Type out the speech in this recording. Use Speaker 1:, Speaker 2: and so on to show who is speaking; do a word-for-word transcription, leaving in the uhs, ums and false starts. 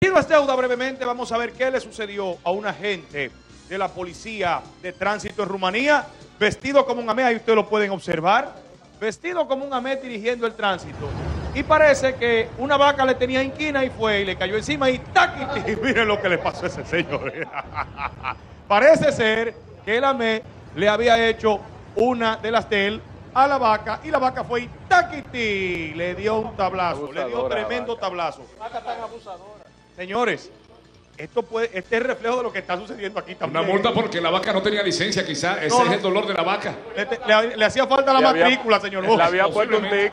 Speaker 1: Ido a Esteuda brevemente, vamos a ver qué le sucedió a un agente de la policía de tránsito en Rumanía, vestido como un amé, ahí ustedes lo pueden observar, vestido como un amé dirigiendo el tránsito. Y parece que una vaca le tenía inquina y fue y le cayó encima y ¡taquiti! Miren lo que le pasó a ese señor. Parece ser que el amé le había hecho una de las tel a la vaca y la vaca fue y ¡taquiti! Le dio un tablazo, abusadora, le dio tremendo vaca. tablazo. Vaca tan abusadora. Señores, esto puede, este es el reflejo de lo que está sucediendo aquí también.
Speaker 2: Una multa porque la vaca no tenía licencia, quizá. Ese no, no. es el dolor de la vaca.
Speaker 1: Le, le, le hacía falta la le matrícula, había, señor Bosch.
Speaker 3: Le había puesto un tic.